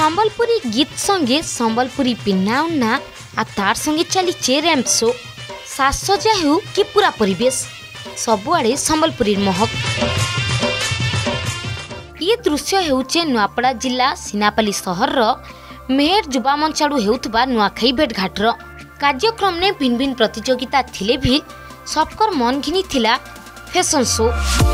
संबलपुरी गीत संगे संबलपुरी पिन्ना उन्ना आ तार संगे चली रैंप शो साजसजा हो कि पूरा परिवेश सबुआड़े संबलपुरी महक। ये दृश्य होचे नुआपड़ा जिला सिनापाली सहर मेहर जुबा मंचाड़ू हेउथबा नुआखाई भेटघाटर कार्यक्रम ने भिन्न भिन्न प्रतियोगिता थिले भी सबकर मन घिनी थिला फैशन शो।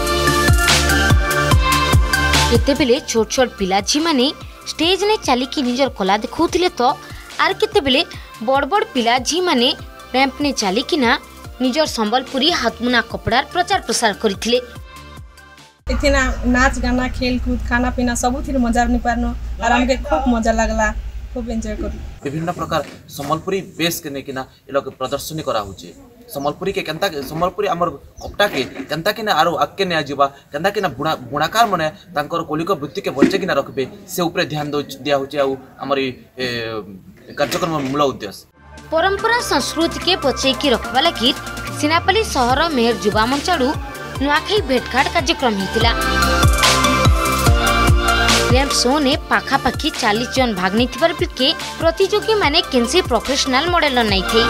केतेबेले छोट छोट पिलाझी माने स्टेज ने चलिकी निजर कला देखौथिले तो आर केतेबेले बड़ बड़ पिलाझी माने रैंप ने चलिकिना निजर संबलपुरी हाथमुना कपड़ार प्रचार प्रसार करथिले। इतना नाच गाना खेल कूद खाना पीना सब थी मजा नहीं पारनो और हमके खूब मजा लगला खूब एंजॉय कर। विभिन्न प्रकार संबलपुरी बेस के नेकिना ए लोग प्रदर्शनी करा होचे संबलपुरी के केंता संबलपुरी हमर कपड़ा के केंता किना आरो आके ने आजिबा केंता किना बुणाकार माने तांकर कौलिक वृत्ति के बचे किना रखबे से ऊपर ध्यान दिया होचे आ हमर कार्यक्रम मूल उद्देश्य परंपरा संस्कृति के बचे की रखबा लगी सिनापाली सहर मेहर जुबा मंचाड़ू नुआखाई भेटघाट कार्यक्रम होता। रैंप शो ने पाखापाखि 40 जन भाग नहीं बिके प्रतियोगी माने केनसी प्रोफेशनल मॉडल नहीं थे।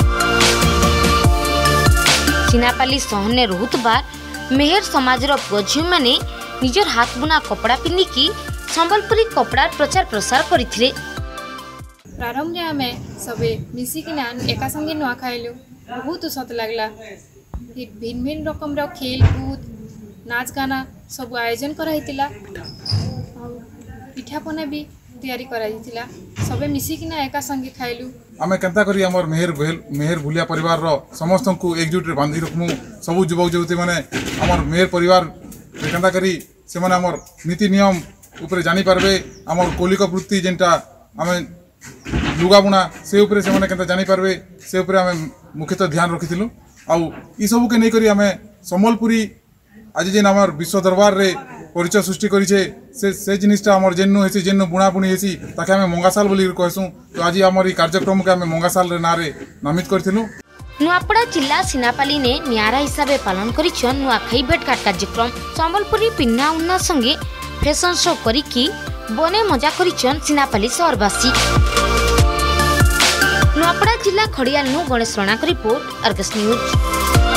सिनापाली सहर ने रोहुतबार मेहर समाजर पुझी माने निजर हाथ बुना कपड़ा पिन्निकी संबलपुरी कपड़ा प्रचार प्रसार करथिले। प्रारंभ में आमे सबे मिसिकिना एका संगे नुआ खाइलु बहुत सत लागला। भिन्न भिन्न रकम रो खेल कूद नाच गाना सब आयोजन कराइतिला पिठापना भी तैयारी कराइतिला सबे मिसिकिना एका संगे खाइलु। आमे केंता करी हमर मेहर भुलिया परिवार रो समस्त को एकजुट रे बांधी रखमु सब युवक युवती माने हमर मेहर परिवार केंता करी से माने हमर नीति नियम ऊपर जानी पारबे हमर कौलिक वृत्ति जेंटा आमे लुगा बुना से ऊपर से माने केंता जानी पारबे से ऊपर आमे मुख्यतः ध्यान रखिथिलु। आउ ई सब के नै करी आमे संबलपुरी आज जेन हमर विश्व दरबार रे परिचय सृष्टि करिछे से जिनिसटा हमर जेन्नु हेसी जेन्नु बुणा बुणी हेसी ताके आमे मंगासाल बोली कहसु। तो आज हमर ई कार्यक्रम के आमे मंगासाल रे नारे नामित करथिलु। नुआपड़ा जिला सिनापाली ने न्यारा हिसाब पालन करिछन नुआखाई भेटघाट कार्यक्रम संबलपुरी पिन्ना उन्ना संगे फैशन शो करिकी बने मजा करिछन सिनापाली सहरवासी। नुआपड़ा जिला खड़ियाल नु गणेश राणा का रिपोर्ट अर्गस न्यूज।